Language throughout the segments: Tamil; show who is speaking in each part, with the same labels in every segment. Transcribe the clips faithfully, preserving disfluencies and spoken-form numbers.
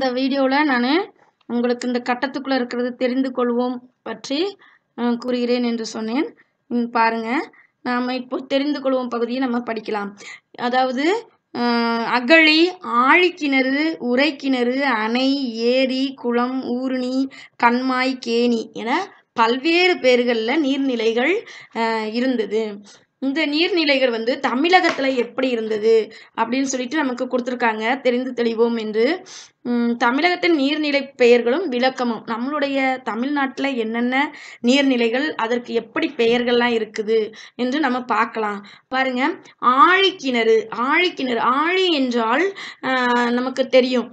Speaker 1: வீடியோல நானு உங்களுக்கு இந்த கட்டத்துக்குள்ள இருக்கிறது தெரிந்து கொள்வோம் பற்றி அ கூறுகிறேன் என்று சொன்னேன். ம் பாருங்க. நாம இப்போ தெரிந்து கொள்வோம் பகுதியை நம்ம படிக்கலாம். அதாவது அ அகழி, ஆழிக்கிணறு, உறைக்கிணறு, அணை, ஏரி, குளம், ஊருணி, கண்மாய், கேணி என பல்வேறு பெயர்கள்ல நீர்நிலைகள் அ இருந்தது. இந்த நீர்நிலைகள் வந்து தமிழகத்துல எப்படி இருந்தது அப்படின்னு சொல்லிட்டு நமக்கு கொடுத்துருக்காங்க. தெரிந்து தெளிவோம் என்று. ம் தமிழகத்தின் நீர்நிலை பெயர்களும் விளக்கமும் நம்மளுடைய தமிழ்நாட்டுல என்னென்ன நீர்நிலைகள் அதற்கு எப்படி பெயர்கள்லாம் இருக்குது என்று நம்ம பார்க்கலாம். பாருங்க, ஆழிக்கிணறு ஆழிக்கிணறு ஆழி என்றால் அஹ் நமக்கு தெரியும்.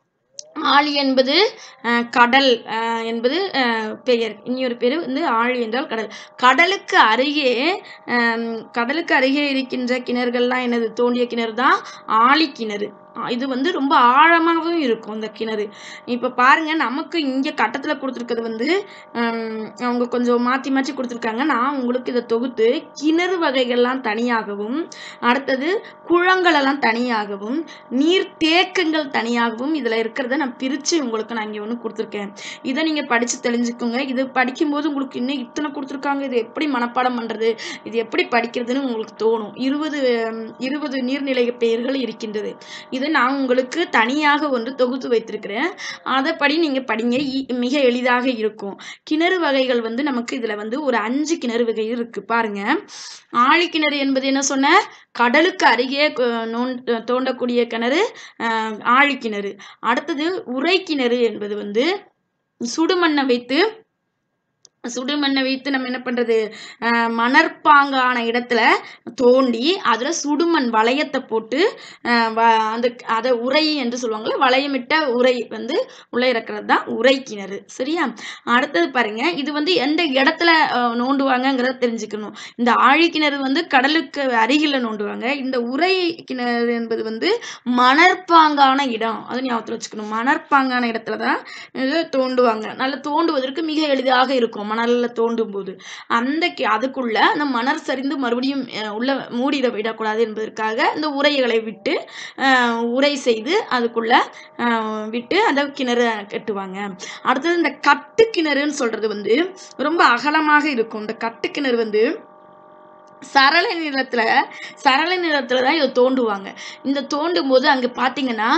Speaker 1: ஆழி என்பது அஹ் கடல் அஹ் என்பது அஹ் பெயர். இன்னொரு பேர் வந்து ஆழி என்றால் கடல். கடலுக்கு அருகே அஹ் கடலுக்கு அருகே இருக்கின்ற கிணறுகள்லாம் என்னது? தோண்டிய கிணறு தான் ஆழிக்கிணறு. இது வந்து ரொம்ப ஆழமாகவும் இருக்கும் இந்த கிணறு. இப்ப பாருங்க, நமக்கு இங்க கட்டத்துல கொடுத்துருக்கிறது வந்து ஹம் அவங்க கொஞ்சம் மாத்தி மாற்றி கொடுத்துருக்காங்க. நான் உங்களுக்கு இதை தொகுத்து கிணறு வகைகள்லாம் தனியாகவும், அடுத்தது குளங்கள் எல்லாம் தனியாகவும், நீர் தேக்கங்கள் தனியாகவும் இதுல இருக்கிறத நான் பிரிச்சு உங்களுக்கு நான் இங்க ஒண்ணு கொடுத்துருக்கேன். இதை நீங்க படிச்சு தெரிஞ்சுக்கோங்க. இது படிக்கும்போது உங்களுக்கு இன்னும் இத்தனை கொடுத்துருக்காங்க, இது எப்படி மனப்பாடம் பண்றது, இது எப்படி படிக்கிறதுன்னு உங்களுக்கு தோணும். இருபது இருபது நீர்நிலை பெயர்கள் இருக்கின்றது. இது நான் உங்களுக்கு தனியாக ஒன்று தொகுத்து வைத்திருக்கிறேன். அதைப்படி நீங்க படிங்க. மிக எளிதாக இருக்கும். கிணறு வகைகள் வந்து நமக்கு இதுல வந்து ஒரு அஞ்சு கிணறு வகை இருக்கு. பாருங்க, ஆழிக்கிணறு என்பது என்ன சொன்ன? கடலுக்கு அருகே தோண்டக்கூடிய கிணறு அஹ் ஆழிக்கிணறு. அடுத்தது உறைக்கிணறு என்பது வந்து சுடுமண்ணை வைத்து சுடுமண்ணை வைத்து நம்ம என்ன பண்றது, அஹ் மணற்பாங்கான இடத்துல தோண்டி அதுல சுடுமண் வளையத்தை போட்டு அஹ் அந்த அதை உரை என்று சொல்லுவாங்கல்ல, வளையமிட்ட உரை வந்து உள்ள இருக்கிறது தான் உரை கிணறு. சரியா? அடுத்தது பாருங்க, இது வந்து எந்த இடத்துல நோண்டுவாங்கங்கிறத தெரிஞ்சுக்கணும். இந்த ஆழிக்கிணறு வந்து கடலுக்கு அருகில நோண்டுவாங்க. இந்த உரை கிணறு என்பது வந்து மணற்பாங்கான இடம். அதை ஞாபகத்தில் வச்சுக்கணும். மணற்பாங்கான இடத்துலதான் இது தோண்டுவாங்க. நல்லா தோண்டுவதற்கு மிக எளிதாக இருக்கும். மணல்ல தோண்டும் போது அந்த அதுக்குள்ள அந்த மணல் சரிந்து மறுபடியும் உள்ள மூடிட விடக்கூடாது என்பதற்காக இந்த உரைகளை விட்டு அஹ் உரை செய்து அதுக்குள்ள அஹ் விட்டு அந்த கிணறு கட்டுவாங்க. அடுத்தது இந்த கட்டு கிணறுன்னு சொல்றது வந்து ரொம்ப அகலமாக இருக்கும். இந்த கட்டு கிணறு வந்து சரள நிலத்துல சரள நிலத்துல தான் இதை தோண்டுவாங்க. இந்த தோண்டும் போது அங்க பாத்தீங்கன்னா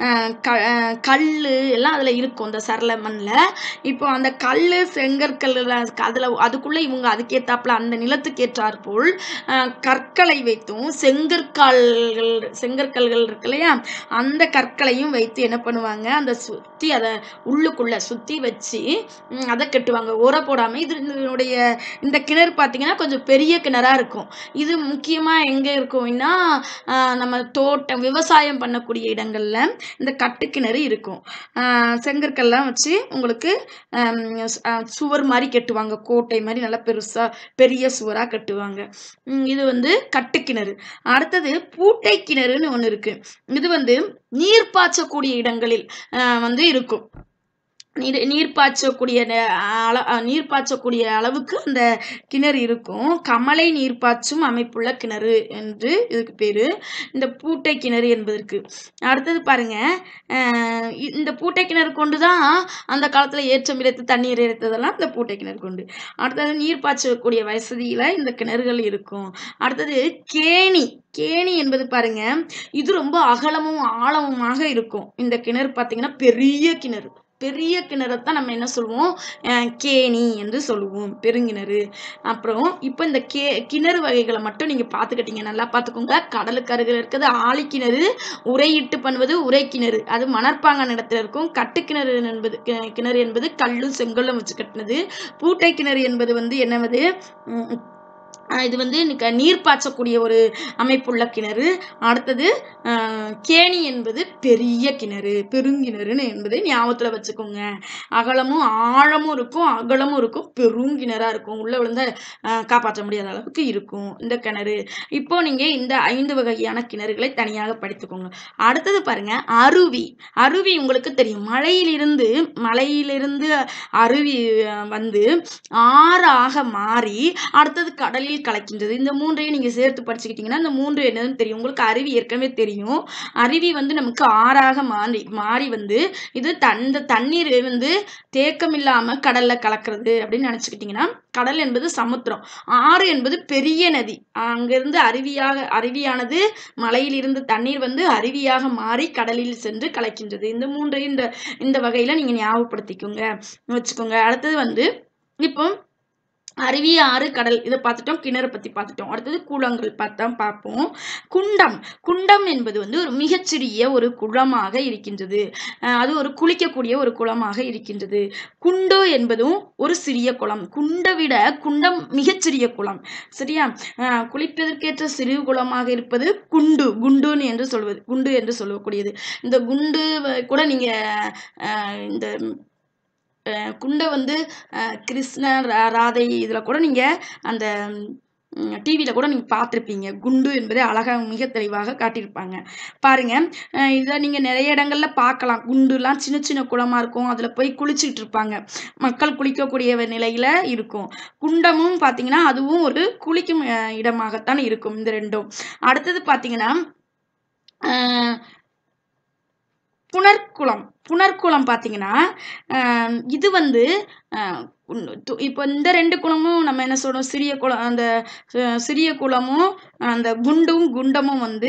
Speaker 1: கல் எல்லாம் அதுல இருக்கும். இந்த சரள மண்ல இப்போ அந்த கல்லு செங்கற்கள் அதுல அதுக்குள்ள இவங்க அதுக்கேத்தாப்புல அந்த நிலத்துக்கு ஏற்றாற் போல் கற்களை வைத்தும் செங்கற்கால்கள் செங்கற்கல்கள் இருக்கு இல்லையா, அந்த கற்களையும் வைத்து என்ன பண்ணுவாங்க, அந்த சுத்தி அதை உள்ளுக்குள்ள சுத்தி வச்சு அதை கட்டுவாங்க. உர போடாம. இது இதனுடைய இந்த கிணறு பாத்தீங்கன்னா கொஞ்சம் பெரிய கிணறா இருக்கும். இது முக்கியமா எங்க இருக்கும்னா நம்ம தோட்டம் விவசாயம் பண்ணக்கூடிய இடங்கள்ல இந்த கட்டு கிணறு இருக்கும். ஆஹ் செங்கற்கள்லாம் வச்சு உங்களுக்கு சுவர் மாதிரி கட்டுவாங்க. கோட்டை மாதிரி நல்லா பெருசா பெரிய சுவரா கட்டுவாங்க. இது வந்து கட்டு கிணறு. அடுத்தது பூட்டை கிணறுன்னு ஒண்ணு இருக்கு. இது வந்து நீர் பாய்ச்சக்கூடிய இடங்களில் வந்து இருக்கும். நீர் நீர் பாய்ச்சக்கூடிய அள நீர் பாய்ச்சக்கூடிய அளவுக்கு அந்த கிணறு இருக்கும். கமலை நீர் பாய்ச்சும் அமைப்புள்ள கிணறு என்று இதுக்கு பேரு. இந்த பூட்டை கிணறு என்பதற்கு. அடுத்தது பாருங்க, அஹ் இந்த பூட்டை கிணறு கொண்டுதான் அந்த காலத்துல ஏற்றம் இறைத்து தண்ணீர் இறைத்ததெல்லாம் இந்த பூட்டை கிணறு கொண்டு. அடுத்தது நீர் பாய்ச்சக்கூடிய வசதியில இந்த கிணறுகள் இருக்கும். அடுத்தது கேணி. கேணி என்பது பாருங்க, இது ரொம்ப அகலமும் ஆழமுமாக இருக்கும். இந்த கிணறு பாத்தீங்கன்னா பெரிய கிணறு. பெரிய கிணறத்தான் நம்ம என்ன சொல்லுவோம், கேணி என்று சொல்லுவோம், பெருங்கிணறு. அப்புறம் இப்ப இந்த கே கிணறு வகைகளை மட்டும் நீங்க பாத்துக்கிட்டீங்க. நல்லா பாத்துக்கோங்க. கடலுக்கு அருகில் இருக்கிறது ஆழிக்கிணறு, உரையிட்டு பண்ணுவது உரை கிணறு, அது மணற்பாங்கான இடத்துல இருக்கும். கட்டு கிணறு என்பது கிணறு என்பது கல்லும் செங்கல்லும் வச்சு கட்டினது. பூட்டை கிணறு என்பது வந்து என்னவது, இது வந்து நீர் பாய்ச்சக்கூடிய ஒரு அமைப்புள்ள கிணறு. அடுத்தது கேணி என்பது பெரிய கிணறு, பெருங்கிணறுன்னு என்பதை ஞாபகத்துல வச்சுக்கோங்க. அகலமும் ஆழமும் இருக்கும், அகலமும் இருக்கும், பெருங்கிணறா இருக்கும். உள்ள விழுந்த காப்பாற்ற முடியாத அளவுக்கு இருக்கும் இந்த கிணறு. இப்போ நீங்க இந்த ஐந்து வகையான கிணறுகளை தனியாக படித்துக்கோங்க. அடுத்தது பாருங்க, அருவி. அருவி உங்களுக்கு தெரியும். மலையிலிருந்து மலையிலிருந்து அருவி வந்து ஆறாக மாறி அடுத்தது கடலில் கடலில் கலக்கின்றது. இந்த மூன்றையும் நீங்க சேர்த்து படிச்சுக்கிட்டீங்கன்னா இந்த மூன்று என்னதுன்னு தெரியும். உங்களுக்கு அருவி ஏற்கனவே தெரியும். அருவி வந்து நமக்கு ஆறாக மாறி மாறி வந்து இது இந்த தண்ணீர் வந்து தேக்கம் இல்லாம கடல்ல கலக்கிறது அப்படின்னு நினைச்சுக்கிட்டீங்கன்னா, கடல் என்பது சமுத்திரம், ஆறு என்பது பெரிய நதி. அங்கிருந்து அருவியாக அருவியானது மலையில் இருந்து தண்ணீர் வந்து அருவியாக மாறி கடலில் சென்று கலக்கின்றது. இந்த மூன்றையும் இந்த இந்த வகையில நீங்க ஞாபகப்படுத்திக்கோங்க வச்சுக்கோங்க. அடுத்தது வந்து இப்போ அருவி, ஆறு, கடல் இதை பார்த்துட்டோம். கிணறு பத்தி பார்த்துட்டோம். அடுத்தது குளங்கள் பார்த்தா பார்ப்போம். குண்டம் குண்டம் என்பது வந்து ஒரு மிகச்சிறிய ஒரு குளமாக இருக்கின்றது. அது ஒரு குளிக்கக்கூடிய ஒரு குளமாக இருக்கின்றது. குண்டு என்பதும் ஒரு சிறிய குளம். குண்டை விட குண்டம் மிகச்சிறிய குளம். சரியா? குளிப்பதற்கேற்ற சிறு குளமாக இருப்பது குண்டு குண்டுன்னு என்று சொல்வது குண்டு என்று சொல்லக்கூடியது. இந்த குண்டு கூட நீங்க இந்த குண்டை வந்து கிருஷ்ணர் ராதை இதில் கூட நீங்கள் அந்த டிவியில் கூட நீங்கள் பார்த்துருப்பீங்க. குண்டு என்பதை அழகாக மிக தெளிவாக காட்டியிருப்பாங்க. பாருங்கள், இதை நீங்கள் நிறைய இடங்களில் பார்க்கலாம். குண்டுலாம் சின்ன சின்ன குளமாக இருக்கும். அதில் போய் குளிச்சுட்டு இருப்பாங்க. மக்கள் குளிக்கக்கூடிய நிலையில் இருக்கும். குண்டமும் பார்த்தீங்கன்னா அதுவும் ஒரு குளிக்கும் இடமாகத்தான் இருக்கும். இந்த ரெண்டும். அடுத்தது பார்த்தீங்கன்னா புனர்குளம் புனர்குளம் பார்த்தீங்கன்னா இது வந்து இப்போ இந்த ரெண்டு குளமும் நம்ம என்ன சொல்றோம், சிறிய குளம். அந்த சிறிய குளமும் அந்த குண்டும் குண்டமும் வந்து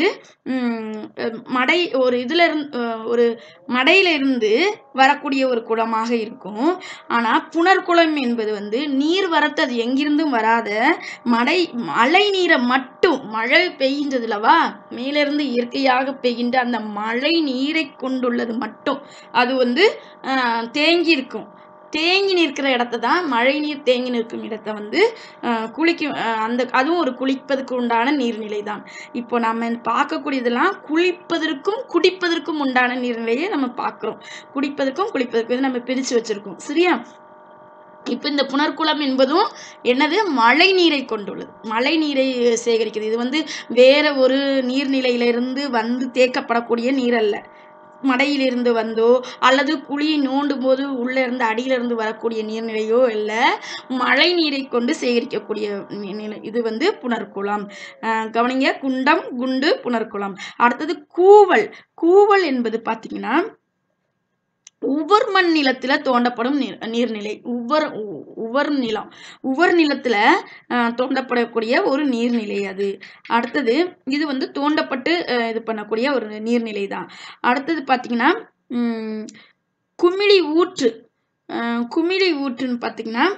Speaker 1: மடை ஒரு இதுல இருந்து ஒரு மடையில இருந்து வரக்கூடிய ஒரு குளமாக இருக்கும். ஆனா புனர்குளம் என்பது வந்து நீர் வரத்து அது எங்கிருந்தும் வராத மடை மழை நீரை மட்டும், மழை பெய்கின்றதுலவா மேலிருந்து இயற்கையாக பெய்கின்ற அந்த மழை நீரை கொண்டுள்ளது மட்டும் அது வந்து தேங்கி இருக்கும். தேங்கி நிற்கிற இடத்த தான் மழை நீர் தேங்கி நிற்கும் இடத்த வந்து குளிக்கும் அந்த அதுவும் ஒரு குளிப்பதற்கு உண்டான நீர்நிலை தான். இப்போ நம்ம பார்க்கக்கூடியதெல்லாம் குளிப்பதற்கும் குடிப்பதற்கும் உண்டான நீர்நிலையை நம்ம பார்க்குறோம். குடிப்பதற்கும் குளிப்பதற்கும் நம்ம பிரித்து வச்சிருக்கோம். சரியா? இப்போ இந்த புனர்குளம் என்பதும் என்னது, மழை நீரை கொண்டுள்ளது. மழை நீரை சேகரிக்கிறது. இது வந்து வேற ஒரு நீர்நிலையிலிருந்து வந்து தேக்கப்படக்கூடிய நீர் அல்ல. மடையிலிருந்து வந்தோ அல்லது குழியை நோண்டும் போது உள்ள இருந்து அடியிலிருந்து வரக்கூடிய நீர்நிலையோ இல்லை, மழை நீரை கொண்டு சேகரிக்கக்கூடிய நிலை. இது வந்து புனர்குளம். கவனிங்க, குண்டம், குண்டு, புனர்குளம். அடுத்தது கூவல். கூவல் என்பது பார்த்தீங்கன்னா உவர் மண் நிலத்துல தோண்டப்படும் நீர்நிலை. உவர் உவர் நிலம் உவர் நிலத்துல தோண்டப்படக்கூடிய ஒரு நீர்நிலை அது. அடுத்தது இது வந்து தோண்டப்பட்டு இது பண்ணக்கூடிய ஒரு நீர்நிலை தான். அடுத்தது பார்த்தீங்கன்னா உம் குமிழி ஊற்று. குமிழி ஊற்றுன்னு பார்த்தீங்கன்னா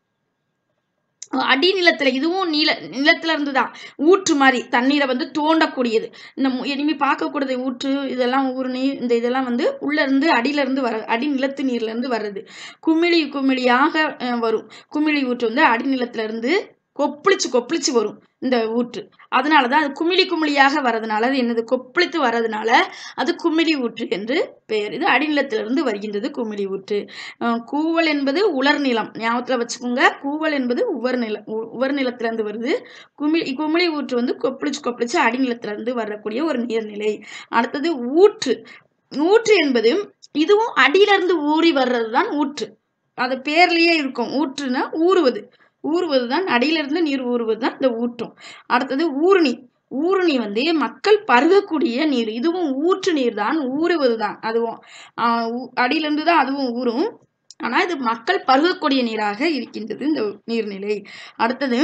Speaker 1: அடிநிலத்துல, இதுவும் நீல நிலத்துல இருந்துதான் ஊற்று மாதிரி தண்ணீரை வந்து தோண்டக்கூடியது. இந்த இனிமே பார்க்கக்கூடியது ஊற்று, இதெல்லாம் ஊருணி, இந்த இதெல்லாம் வந்து உள்ள இருந்து அடியில இருந்து வர அடி நிலத்து நீர்ல இருந்து வர்றது. குமிழி குமிழியாக வரும். குமிழி ஊற்று வந்து அடிநிலத்துல இருந்து கொப்பளிச்சு கொப்பளிச்சு வரும் இந்த ஊற்று. அதனாலதான் அது குமிழி குமிழியாக வர்றதுனால அது என்னது, கொப்பளித்து வர்றதுனால அது குமிழி ஊற்று என்று பெயர். இது அடிநிலத்திலிருந்து வருகின்றது குமிழி ஊற்று. கூவல் என்பது உலர் நிலம், ஞாபகத்துல வச்சுக்கோங்க. கூவல் என்பது உவர் நிலம், உவர் நிலத்திலிருந்து வருது. குமிழி குமிழி ஊற்று வந்து கொப்பளிச்சு கொப்பளிச்சு அடிநிலத்திலிருந்து வரக்கூடிய ஒரு நீர்நிலை. அடுத்தது ஊற்று. ஊற்று என்பது இதுவும் அடியிலிருந்து ஊறி வர்றதுதான் ஊற்று. அது பேர்லயே இருக்கும். ஊற்றுனா ஊறுவது, ஊறுவதுதான், அடியிலிருந்து நீர் ஊறுவதுதான் இந்த ஊற்றும். அடுத்தது ஊருணி. ஊருணி வந்து மக்கள் பருகக்கூடிய நீர். இதுவும் ஊற்று நீர் தான், ஊறுவதுதான். அதுவும் அடியிலிருந்து தான் அதுவும் ஊறும். ஆனா இது மக்கள் பருகக்கூடிய நீராக இருக்கின்றது இந்த நீர்நிலை. அடுத்தது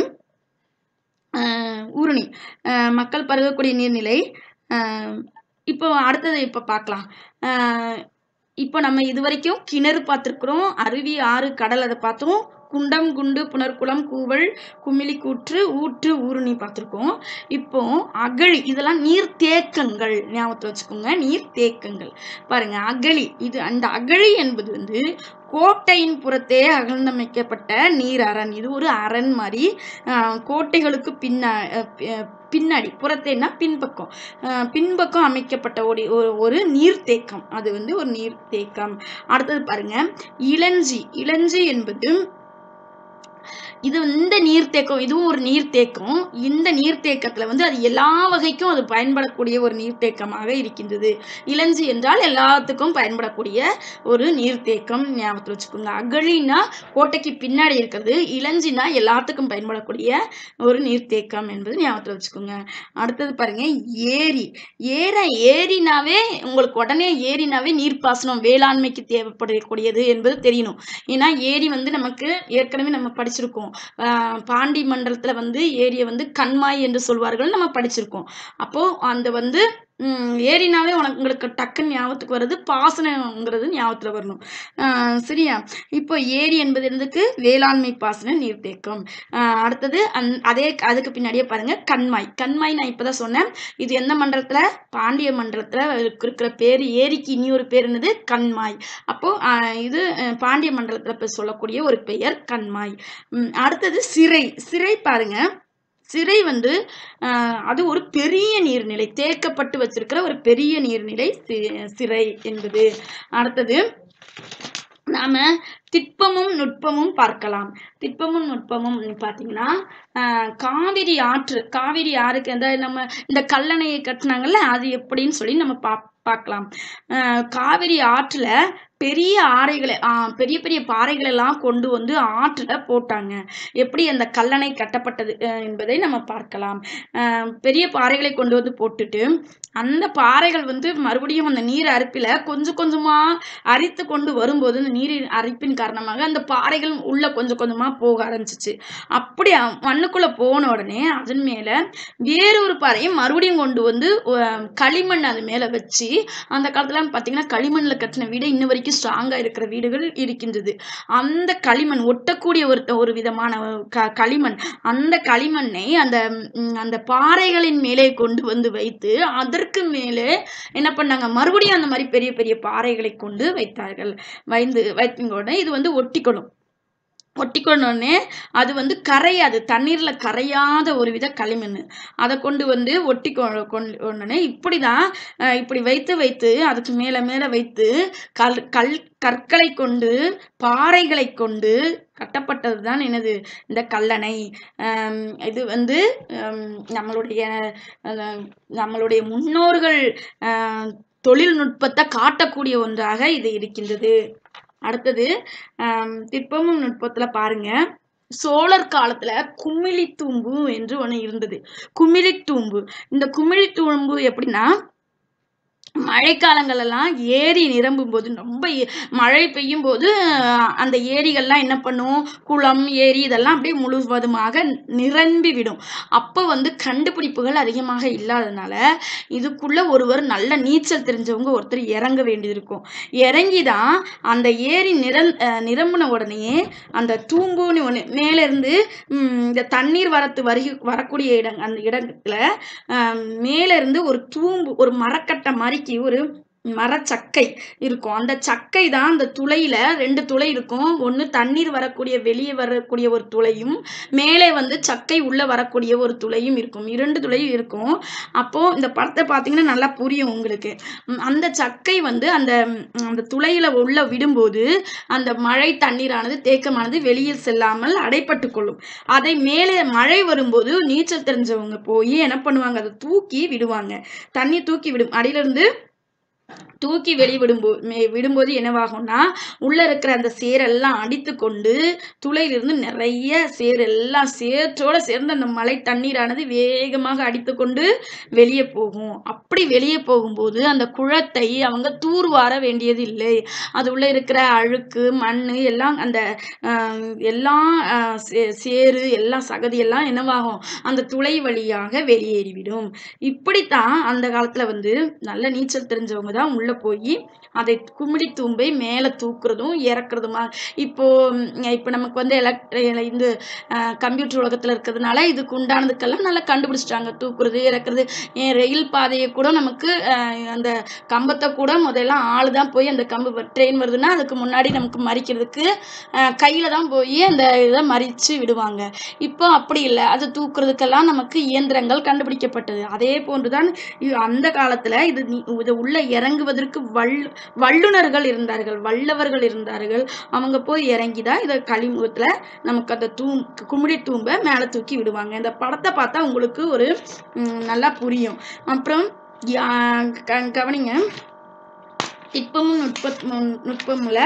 Speaker 1: ஆஹ் ஊருணி, மக்கள் பருகக்கூடிய நீர்நிலை. ஆஹ் இப்போ அடுத்தது இப்ப பார்க்கலாம். ஆஹ் இப்போ நம்ம இது வரைக்கும் கிணறு பார்த்துருக்குறோம், அருவி, ஆறு, கடல் அதை பார்த்தோம். குண்டம், குண்டு, புனர்குளம், கூவல், குமிழி கூற்று, ஊற்று, ஊருணி பார்த்துருக்கோம். இப்போ அகழி, இதெல்லாம் நீர்த்தேக்கங்கள், ஞாபகத்தில் வச்சுக்கோங்க. நீர்த்தேக்கங்கள் பாருங்க. அகழி, இது அந்த அகழி என்பது வந்து கோட்டையின் புறத்தே அகழ்ந்தமைக்கப்பட்ட நீர் அரண். இது ஒரு அரண் மாதிரி. கோட்டைகளுக்கு பின்னா பின்னாடி, புறத்தேன்னா பின்பக்கம், பின்பக்கம் அமைக்கப்பட்ட ஒரு ஒரு நீர்த்தேக்கம். அது வந்து ஒரு நீர்த்தேக்கம். அடுத்தது பாருங்க, இளஞ்சி. இளஞ்சி என்பது இது இந்த நீர்த்தேக்கம் இதுவும் ஒரு நீர்த்தேக்கம். இந்த நீர்த்தேக்கத்துல வந்து அது எல்லா வகைக்கும் அது பயன்படக்கூடிய ஒரு நீர்த்தேக்கமாக இருக்கின்றது. இலஞ்சி என்றால் எல்லாத்துக்கும் பயன்படக்கூடிய ஒரு நீர்த்தேக்கம், ஞாபகத்துல வச்சுக்கோங்க. அகழினா கோட்டைக்கு பின்னாடி இருக்கிறது, இலஞ்சினா எல்லாத்துக்கும் பயன்படக்கூடிய ஒரு நீர்த்தேக்கம் என்பது ஞாபகத்துல வச்சுக்கோங்க. அடுத்தது பாருங்க, ஏரி. ஏற ஏரினாவே உங்களுக்கு உடனே ஏரினாவே நீர்ப்பாசனம் வேளாண்மைக்கு தேவைப்படக்கூடியது என்பது தெரியணும். ஏன்னா ஏரி வந்து நமக்கு ஏற்கனவே நம்ம படிச்சிருக்கோம். ஆஹ் பாண்டி மண்டலத்துல வந்து ஏரியை வந்து கண்மாய் என்று சொல்வார்கள், நம்ம படிச்சிருக்கோம். அப்போ அந்த வந்து உம் ஏரினாவே உனக்கு உங்களுக்கு டக்குன்னு ஞாபகத்துக்கு வருது, பாசனங்கிறது ஞாபகத்துல வரணும். ஆஹ் சரியா? இப்போ ஏரி என்பது என்னதுக்கு? வேளாண்மை பாசன நீர்த்தேக்கம். ஆஹ் அடுத்தது அந் அதே அதுக்கு பின்னாடியே பாருங்க, கண்மாய். கண்மாய் நான் இப்பதான் சொன்னேன். இது எந்த மண்டலத்துல? பாண்டிய மண்டலத்துல இருக்கிற பேரு ஏரிக்கு இனியொரு பேர் என்னது? கண்மாய். அப்போ ஆஹ் இது பாண்டிய மண்டலத்துல சொல்லக்கூடிய ஒரு பெயர் கண்மாய். உம் அடுத்தது சிறை. சிறை பாருங்க, சிறை வந்து ஆஹ் அது ஒரு பெரிய நீர்நிலை, தேக்கப்பட்டு வச்சிருக்கிற ஒரு பெரிய நீர்நிலை சிறை என்பது. அடுத்தது நாம திட்பமும் நுட்பமும் பார்க்கலாம். திட்பமும் நுட்பமும் பாத்தீங்கன்னா, ஆஹ் காவிரி ஆற்று, காவிரி ஆறுக்கு அந்த நம்ம இந்த கல்லணையை கட்டினாங்கல்ல, அது எப்படின்னு சொல்லி நம்ம பா பார்க்கலாம். ஆஹ் காவிரி ஆற்றுல பெரிய ஆறைகளை ஆஹ் பெரிய பெரிய பாறைகள் எல்லாம் கொண்டு வந்து ஆற்றுல போட்டாங்க. எப்படி அந்த கல்லணை கட்டப்பட்டது என்பதை நம்ம பார்க்கலாம். ஆஹ் பெரிய பாறைகளை கொண்டு வந்து போட்டுட்டு அந்த பாறைகள் வந்து மறுபடியும் அந்த நீர் அரிப்பில கொஞ்சம் கொஞ்சமா அரித்து கொண்டு வரும்போது அந்த நீரின் அரிப்பின் காரணமாக அந்த பாறைகள் உள்ள கொஞ்சம் கொஞ்சமா போக ஆரம்பிச்சிச்சு. அப்படி மண்ணுக்குள்ள போன உடனே அதன் மேல வேறொரு பாறையை மறுபடியும் கொண்டு வந்து களிமண் அது மேல வச்சு, அந்த காலத்துல பாத்தீங்கன்னா களிமண்ல கட்டின வீடு இன்ன வரைக்கும் ஸ்ட்ராங்கா இருக்கிற வீடுகள் இருக்கின்றது. அந்த களிமண் ஒட்டக்கூடிய ஒரு ஒரு விதமான களிமண், அந்த களிமண்ணை அந்த அந்த பாறைகளின் மேலே கொண்டு வந்து வைத்து அதற்கு மேலே என்ன பண்ணாங்க, மறுபடியும் அந்த மாதிரி பெரிய பெரிய பாறைகளை கொண்டு வைத்தார்கள். வைந்து வைத்தோடனே இது வந்து ஒட்டிக்கணும். ஒட்டிக்கொண்டோடனே அது வந்து கரையாது, தண்ணீர்ல கரையாத ஒரு வித களிமண். அதை கொண்டு வந்து ஒட்டி கொண்டோடனே இப்படிதான் இப்படி வைத்து வைத்து அதுக்கு மேல மேல வைத்து கல் கல் கற்களை கொண்டு பாறைகளை கொண்டு கட்டப்பட்டதுதான் என்னது? இந்த கல்லணை. ஆஹ் இது வந்து நம்மளுடைய நம்மளுடைய முன்னோர்கள் ஆஹ் தொழில்நுட்பத்தை காட்டக்கூடிய ஒன்றாக இது இருக்கின்றது. அடுத்தது ஆஹ் திட்பமும் நுட்பத்துல பாருங்க, சோழர் காலத்துல குமிழி தூம்பு என்று ஒண்ணு இருந்தது. குமிழி தூம்பு, இந்த குமிழி தூம்பு எப்படின்னா, மழைக்காலங்கள் எல்லாம் ஏரி நிரம்பும் போது, ரொம்ப மழை பெய்யும் போது அந்த ஏரிகள்லாம் என்ன பண்ணும், குளம் ஏரி இதெல்லாம் அப்படியே முழுவதுமாக நிரம்பி விடும். அப்போ வந்து கண்டுபிடிப்புகள் அதிகமாக இல்லாததுனால இதுக்குள்ள ஒருவர் நல்ல நீச்சல் தெரிஞ்சவங்க ஒருத்தர் இறங்க வேண்டியது இருக்கும். இறங்கிதான் அந்த ஏரி நிரந் நிரம்பின உடனே அந்த தூம்புன்னு ஒண்ணு மேல இருந்து உம் இந்த தண்ணீர் வரத்து வருகி வரக்கூடிய இடம், அந்த இடத்துல அஹ் மேல இருந்து ஒரு தூம்பு, ஒரு மரக்கட்டை மாதிரி ஒரு மரச்சக்கை இருக்கும். அந்த சக்கை தான் அந்த துளையில ரெண்டு துளை இருக்கும். ஒண்ணு தண்ணீர் வரக்கூடிய வெளியே வரக்கூடிய ஒரு துளையும், மேலே வந்து சக்கை உள்ள வரக்கூடிய ஒரு துளையும் இருக்கும். இரண்டு துளையும் இருக்கும். அப்போ இந்த படத்தை பார்த்தீங்கன்னா நல்லா புரியும் உங்களுக்கு. அந்த சக்கை வந்து அந்த அந்த துளையில உள்ள விடும்போது அந்த மழை தண்ணீரானது தேக்கமானது வெளியே செல்லாமல் அடைப்பட்டு கொள்ளும். அதை மேலே மழை வரும்போது நீச்சல் தெரிஞ்சவங்க போய் என்ன பண்ணுவாங்க, அதை தூக்கி விடுவாங்க. தண்ணி தூக்கி விடும், அடியிலிருந்து தூக்கி வெளிவிடும்போது விடும்போது என்னவாகும்னா, உள்ள இருக்கிற அந்த சேரெல்லாம் அடித்து கொண்டு துளையிலிருந்து நிறைய சேர் எல்லாம் சேற்றோட சேர்ந்து அந்த மழை தண்ணீரானது வேகமாக அடித்து கொண்டு வெளியே போகும். அப்படி வெளியே போகும்போது அந்த குளத்தை அவங்க தூர்வார வேண்டியது இல்லை. அது உள்ள இருக்கிற அழுக்கு மண் எல்லாம் அந்த எல்லாம் சேரு எல்லாம் சகதி எல்லாம் என்னவாகும், அந்த துளை வழியாக வெளியேறிவிடும். இப்படித்தான் அந்த காலத்துல வந்து நல்ல நீச்சல் தெரிஞ்சவங்க தான் உள்ள போய் அதை குமிழி தூம்பை மேல தூக்குறதும் இறக்குறதுமா. இப்போ இப்போ நமக்கு வந்து எலக்ட்ரி இந்த கம்ப்யூட்டர் உலகத்துல இருக்கிறதுனால இதுக்கு உண்டானதுக்கெல்லாம் நல்லா கண்டுபிடிச்சிட்டாங்க, தூக்குறது இறக்குறது. ஏன் ரயில் பாதையை கூட நமக்கு அந்த கம்பத்தை கூட முதல்ல ஆளு தான் போய் அந்த கம்பு ட்ரெயின் வருதுன்னா அதுக்கு முன்னாடி நமக்கு மறிக்கிறதுக்கு கையில தான் போய் அந்த இதை மறிச்சு விடுவாங்க. இப்போ அப்படி இல்லை, அது தூக்குறதுக்கெல்லாம் நமக்கு இயந்திரங்கள் கண்டுபிடிக்கப்பட்டது. அதே போன்றுதான் அந்த காலத்துல இது இது உள்ள இற இறங்குவதற்கு வல் வல்லுநர்கள் இருந்தார்கள், வல்லவர்கள் இருந்தார்கள். அவங்க போய் இறங்கிதான் இதை கலிமுகத்துல நமக்கு அந்த தூ குமிழி தூம்ப மேலே தூக்கி விடுவாங்க. இந்த படத்தை பார்த்தா உங்களுக்கு ஒரு நல்லா புரியும். அப்புறம் கவனிங்க, திட்பமும் நுட்ப நுட்பமுல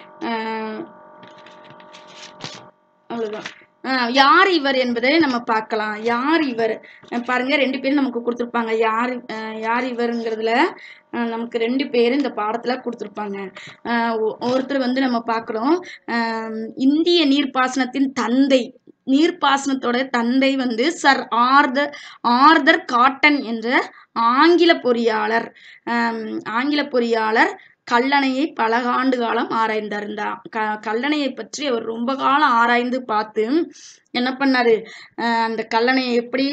Speaker 1: அவ்வளவுதான். யார் இவர் என்பதை நம்ம பார்க்கலாம். யார் இவர் பாருங்க, ரெண்டு பேரும் நமக்கு கொடுத்துருப்பாங்க. யார் யார் இவருங்கிறதுல நமக்கு ரெண்டு பேரும் இந்த பாடத்துல கொடுத்துருப்பாங்க. ஒருத்தர் வந்து நம்ம பார்க்குறோம், இந்திய நீர்ப்பாசனத்தின் தந்தை, நீர்ப்பாசனத்தோட தந்தை வந்து சர் ஆர்தர் ஆர்தர் காட்டன் என்ற ஆங்கில பொறியாளர். ஆங்கில பொறியாளர் கல்லணையை பல ஆண்டு காலம் ஆராய்ந்தார். இந்த கல்லணையை பற்றி அவர் ரொம்ப காலம் ஆராய்ந்து பார்த்து என்ன பண்ணாரு, அந்த கல்லணையை எப்படி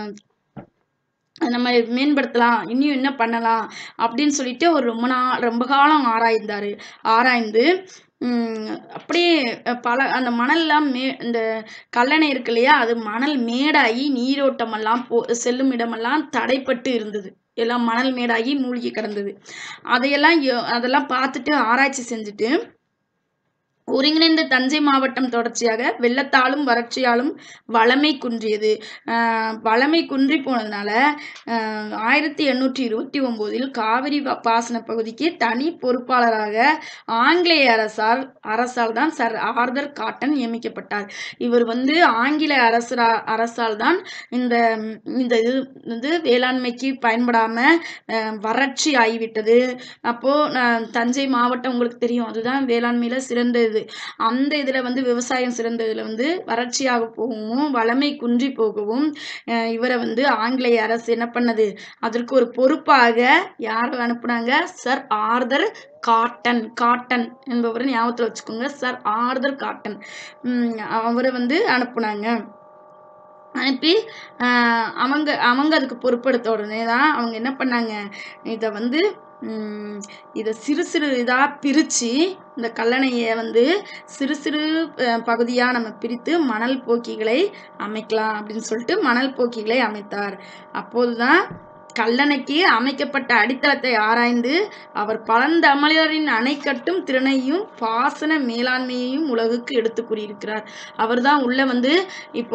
Speaker 1: நம்ம மேம்படுத்தலாம், இன்னும் என்ன பண்ணலாம் அப்படின்னு சொல்லிட்டு அவர் ரொம்ப நாள் ரொம்ப காலம் ஆராய்ந்தாரு. ஆராய்ந்து அப்படியே பல அந்த மணல்லாம் மே இந்த கல்லணை இருக்கு இல்லையா, அது மணல் மேடாகி நீரோட்டமெல்லாம் போ செல்லும் இடமெல்லாம் தடைப்பட்டு இருந்தது. எல்லாம் மணல் மேடாகி மூழ்கி கிடந்தது. அதையெல்லாம் அதெல்லாம் பார்த்துட்டு ஆராய்ச்சி செஞ்சுட்டு ஒருங்கிணைந்த தஞ்சை மாவட்டம் தொடர்ச்சியாக வெள்ளத்தாலும் வறட்சியாலும் வளமை குன்றியது. வளமை குன்றி போனதுனால ஆயிரத்தி எண்ணூற்றி இருபத்தி ஒன்பதில் காவிரி பாசன பகுதிக்கு தனி பொறுப்பாளராக ஆங்கிலேய அரசால் அரசால் தான் சர் ஆர்தர் காட்டன் நியமிக்கப்பட்டார். இவர் வந்து ஆங்கில அரசரா அரசால் தான் இந்த இந்த இது வந்து வேளாண்மைக்கு பயன்படாம வறட்சி ஆகிவிட்டது. அப்போ தஞ்சை மாவட்டம் உங்களுக்கு தெரியும், அதுதான் வேளாண்மையில சிறந்த இது. அந்த இதுல வந்து விவசாயம் சிறந்ததுல வந்து வறட்சியாக போகவும் வளமை குன்றி போகவும் இவரை வந்து ஆங்கிலேய அரசு என்ன பண்ணது, அதற்கு ஒரு பொறுப்பாக யார் அனுப்புனாங்க, சர் ஆர்தர் காட்டன் காட்டன் என்பவரை ஞாபகத்துல வச்சுக்கோங்க. சர் ஆர்தர் காட்டன் உம் அவரை வந்து அனுப்புனாங்க. அனுப்பி அவங்க அவங்க அதுக்கு பொறுப்பெடுத்த உடனே தான் அவங்க என்ன பண்ணாங்க, இதை வந்து இதை சிறு சிறு இதாக பிரித்து இந்த கல்லணையை வந்து சிறு சிறு பகுதியாக நம்ம பிரித்து மணல் போக்கிகளை அமைக்கலாம் அப்படின்னு சொல்லிட்டு மணல் போக்கிகளை அமைத்தார். அப்போதுதான் கல்லணைக்கு அமைக்கப்பட்ட அடித்தளத்தை ஆராய்ந்து அவர் பழந்தமிழரின் அணைக்கட்டும் திறனையும் பாசன மேலாண்மையையும் உலகுக்கு எடுத்து கூறியிருக்கிறார். அவர் தான் உள்ள வந்து இப்போ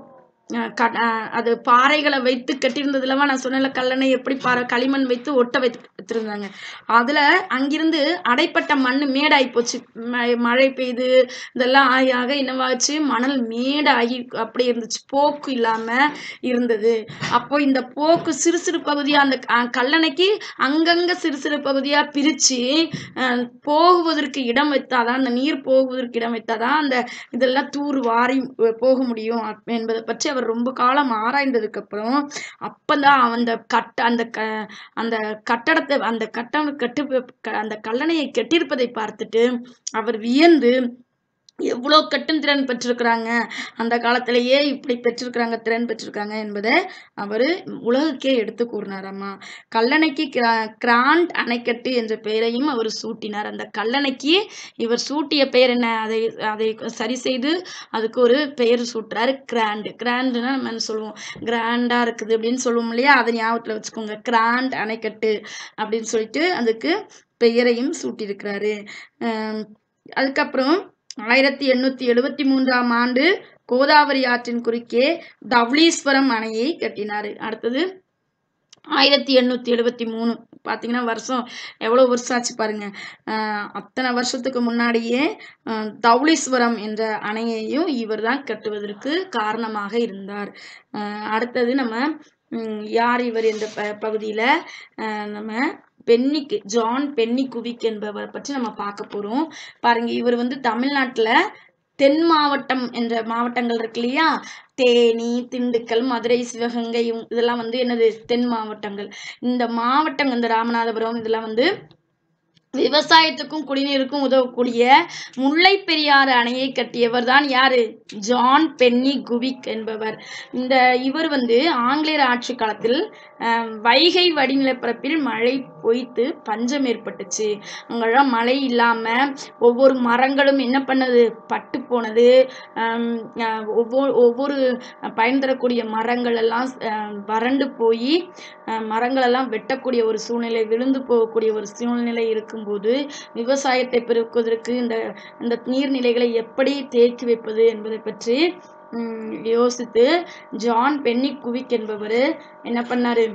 Speaker 1: அது பாறைகளை வைத்து கட்டியிருந்ததுலவா நான் சொன்ன கல்லணை எப்படி பாறை களிமண் வைத்து ஒட்ட வைத்து வச்சிருந்தாங்க. அதுல அங்கிருந்து அடைப்பட்ட மண் மேடாகி போச்சு. மழை பெய்து இதெல்லாம் ஆகி ஆக என்னவாச்சு, மணல் மேடாகி அப்படி இருந்துச்சு, போக்கு இல்லாம இருந்தது. அப்போ இந்த போக்கு சிறு சிறு பகுதியா அந்த கல்லணைக்கு அங்கங்க சிறு சிறு பகுதியா பிரிச்சு போகுவதற்கு இடம் வைத்தாதான், அந்த நீர் போகுவதற்கு இடம் வைத்தாதான் அந்த இதெல்லாம் தூர் வாரி போக முடியும் என்பதை பற்றி அவர் ரொம்ப காலம் ஆராய்ந்ததுக்கு அப்புறம் அப்பதான் அந்த கட்ட அந்த அந்த கட்டடத்தை அந்த கட்டண கட்டு அந்த கல்லணையை கட்டியிருப்பதை பார்த்துட்டு அவர் வியந்து எவ்வளோ கட்டும் திறன் பெற்றிருக்கிறாங்க, அந்த காலத்திலேயே இப்படி பெற்றிருக்கிறாங்க, திறன் பெற்றிருக்காங்க என்பதை அவர் உலகுக்கே எடுத்து கூறினாராம்மா. கல்லணைக்கு கிராண்ட் அணைக்கட்டு என்ற பெயரையும் அவர் சூட்டினார். அந்த கல்லணைக்கு இவர் சூட்டிய பெயர் என்ன, அதை அதை சரி செய்து அதுக்கு ஒரு பெயர் சூட்டுறாரு, கிராண்ட். கிராண்டுன்னா நம்ம என்ன சொல்லுவோம், கிராண்டா இருக்குது அப்படின்னு சொல்லுவோம் இல்லையா, அதை ஞாபகத்தில் வச்சுக்கோங்க. கிராண்ட் அணைக்கட்டு அப்படின்னு சொல்லிட்டு அதுக்கு பெயரையும் சூட்டியிருக்கிறாரு. அதுக்கப்புறம் ஆயிரத்தி எண்ணூத்தி எழுபத்தி மூன்றாம் ஆண்டு கோதாவரி ஆற்றின் குறுக்கே தவளீஸ்வரம் அணையை கட்டினாரு. அடுத்தது ஆயிரத்தி எண்ணூத்தி எழுபத்தி மூணு பாத்தீங்கன்னா வருஷம் எவ்வளவு வருஷம் ஆச்சு பாருங்க. அஹ் அத்தனை வருஷத்துக்கு முன்னாடியே தவளீஸ்வரம் என்ற அணையையும் இவர் தான் கட்டுவதற்கு காரணமாக இருந்தார். அஹ் அடுத்தது நம்ம யார் இவர் என்ற ப பகுதியில அஹ் நம்ம பென்னிக் ஜான் பென்னிகுவிக் என்பவரை பற்றி நம்ம பார்க்க போறோம். பாருங்க, இவர் வந்து தமிழ்நாட்டுல தென் மாவட்டம் என்ற மாவட்டங்கள் இருக்கு இல்லையா, தேனி, திண்டுக்கல், மதுரை, சிவகங்கை இதெல்லாம் வந்து என்னது தென் மாவட்டங்கள். இந்த மாவட்டம் இந்த ராமநாதபுரம் இதெல்லாம் வந்து விவசாயத்துக்கும் குடிநீருக்கும் உதவக்கூடிய முல்லை பெரியாறு அணையை கட்டியவர் தான் யாரு, ஜான் பென்னிகுவிக் என்பவர். இந்த இவர் வந்து ஆங்கிலேயர் ஆட்சி காலத்தில் வைகை வடிநிலப்பரப்பில் மழை பொய்த்து பஞ்சம் ஏற்பட்டுச்சு. அங்கெல்லாம் மழை இல்லாம ஒவ்வொரு மரங்களும் என்ன பண்ணது, பட்டு போனது. ஒவ்வொரு ஒவ்வொரு பயன் தரக்கூடிய மரங்கள் எல்லாம் வறண்டு போய் மரங்கள் எல்லாம் வெட்டக்கூடிய ஒரு சூழ்நிலை, விழுந்து போகக்கூடிய ஒரு சூழ்நிலை இருக்கும்போது விவசாயத்தை பெருக்குவதற்கு இந்த இந்த நீர்நிலைகளை எப்படி தேக்கி வைப்பது என்பதை பற்றி யோசித்து ஜான் பென்னிகுவிக் என்பவர் என்ன பண்ணாரு,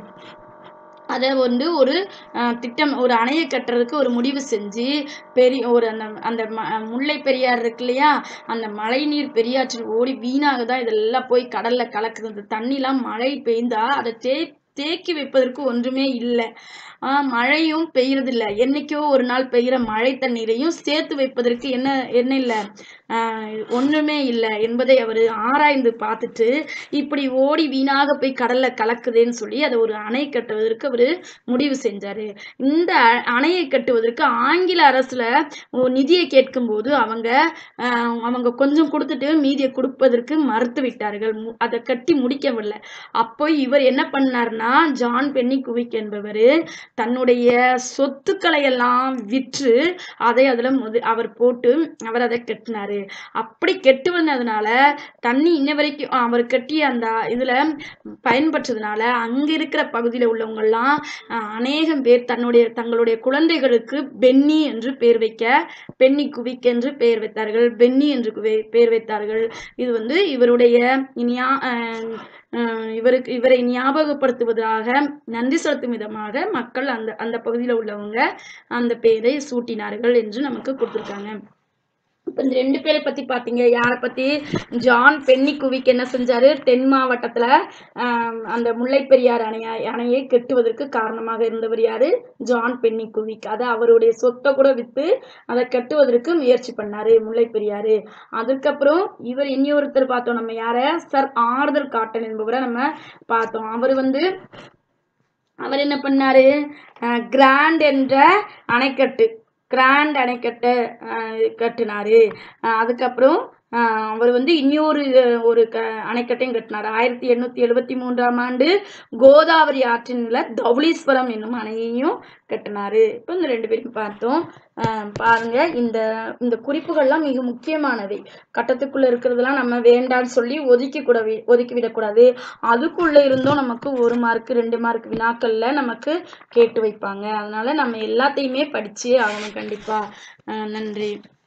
Speaker 1: அதை வந்து ஒரு திட்டம், ஒரு அணையை கட்டுறதுக்கு ஒரு முடிவு செஞ்சு பெரிய ஒரு அந்த அந்த முல்லை பெரியார் இருக்கு இல்லையா, அந்த மழை நீர் பெரியாற்றில் ஓடி வீணாகதான் இதெல்லாம் போய் கடல்ல கலக்குது. அந்த தண்ணிலாம் மழை பெய்ந்தா அதை தே தேக்கி வைப்பதற்கு ஒன்றுமே இல்லை. ஆஹ் மழையும் பெய்யறது இல்லை. என்னைக்கோ ஒரு நாள் பெய்கிற மழை தண்ணீரையும் சேர்த்து வைப்பதற்கு என்ன என்ன இல்லை, ஆஹ் ஒண்ணுமே இல்லை என்பதை அவர் ஆராய்ந்து பார்த்துட்டு இப்படி ஓடி வீணாக போய் கடல்ல கலக்குதுன்னு சொல்லி அதை ஒரு அணை கட்டுவதற்கு அவரு முடிவு செஞ்சாரு. இந்த அணையை கட்டுவதற்கு ஆங்கில அரசுல நிதியை கேட்கும் போது அவங்க ஆஹ் அவங்க கொஞ்சம் கொடுத்துட்டு மீதியை கொடுப்பதற்கு மறுத்து விட்டார்கள். அதை கட்டி முடிக்கவில்லை. அப்போ இவர் என்ன பண்ணாருன்னா, ஜான் பென்னிகுவிக் என்பவர் தன்னுடைய சொத்துக்களை எல்லாம் விற்று அதை அதுல அவர் போட்டு அவர் அதை கட்டினாரு. அப்படி கெட்டு வந்ததுனால தண்ணி இன்ன வரைக்கும் அவர் கட்டிய அந்த இதுல பயன்பட்டதுனால அங்க இருக்கிற பகுதியில உள்ளவங்க எல்லாம் அநேகம் பேர் தன்னுடைய தங்களுடைய குழந்தைகளுக்கு பென்னி என்று பெயர் வைக்க பென்னிகுவிக் என்று பெயர் வைத்தார்கள், பென்னி என்று பெயர் வைத்தார்கள். இது வந்து இவருடைய இனியா இவருக்கு இவரை ஞாபகப்படுத்துவதாக, நன்றி செலுத்தும் விதமாக மக்கள் அந்த அந்த பகுதியில் உள்ளவங்க அந்த பெயரை சூட்டினார்கள் என்று நமக்கு கொடுத்துருக்காங்க. இப்ப இந்த ரெண்டு பேரை பத்தி பாத்தீங்க. யாரை பத்தி, ஜான் பென்னிகுவிக் என்ன செஞ்சாரு, தென் மாவட்டத்துல ஆஹ் அந்த முல்லை பெரியார் அணைய அணையை கட்டுவதற்கு காரணமாக இருந்தவர் யாரு, ஜான் பென்னிகுவிக். அதை அவருடைய சொத்தை கூட வித்து அதை கட்டுவதற்கு முயற்சி பண்ணாரு முல்லை பெரியாரு. அதுக்கப்புறம் இவர் இன்னொருத்தர் பார்த்தோம் நம்ம, யார, சர் ஆர்தர் காட்டன் என்பவரை நம்ம பார்த்தோம். அவர் வந்து அவர் என்ன பண்ணாரு, கிராண்ட் என்ற அணைக்கட்டு கிராண்ட் அணைக்கட்டை கட்டினாரு. அதுக்கப்புறம் அவர் வந்து இன்னொரு ஒரு க அணைக்கட்டையும் கட்டினார். ஆயிரத்தி எண்ணூத்தி எழுபத்தி மூன்றாம் ஆண்டு கோதாவரி ஆற்றின்ல தௌலீஸ்வரம் என்னும் அணையையும் கட்டினாரு. இப்போ இந்த ரெண்டு பேரும் பார்த்தோம். பாருங்க, இந்த இந்த குறிப்புகள்லாம் மிக முக்கியமானவை. கட்டத்துக்குள்ள இருக்கிறதெல்லாம் நம்ம வேண்டான்னு சொல்லி ஒதுக்கி கூட ஒதுக்கி விடக்கூடாது. அதுக்குள்ள இருந்தும் நமக்கு ஒரு மார்க் ரெண்டு மார்க் வினாக்கள்ல நமக்கு கேட்டு வைப்பாங்க. அதனால நம்ம எல்லாத்தையுமே படிச்சு ஆகணும் கண்டிப்பா. நன்றி.